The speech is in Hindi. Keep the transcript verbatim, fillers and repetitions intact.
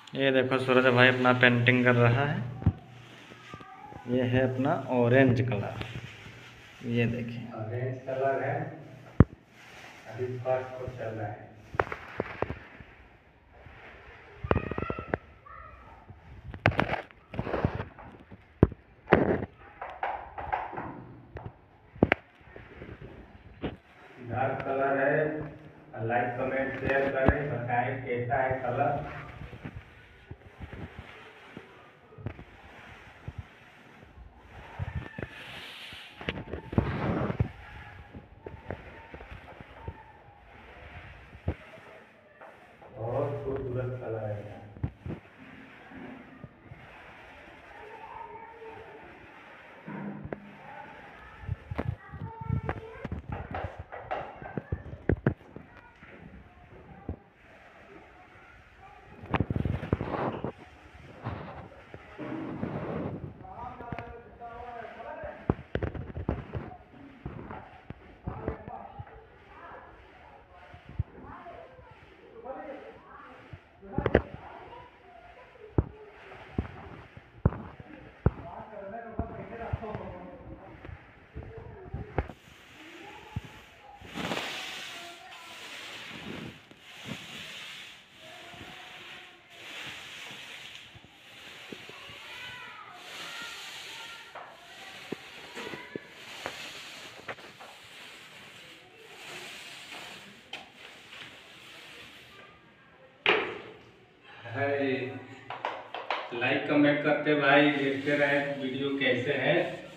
ये देखो सूरज भाई अपना पेंटिंग कर रहा है। ये है अपना ऑरेंज कलर, ये देखिए ऑरेंज कलर है, अभी फर्स्ट को चल रहा है। डार्क कलर है, लाइक कमेंट शेयर करें, बताएं कैसा है कलर। बहुत खूबसूरत कलर है। है लाइक कमेंट करते भाई, देखते रहे वीडियो कैसे है।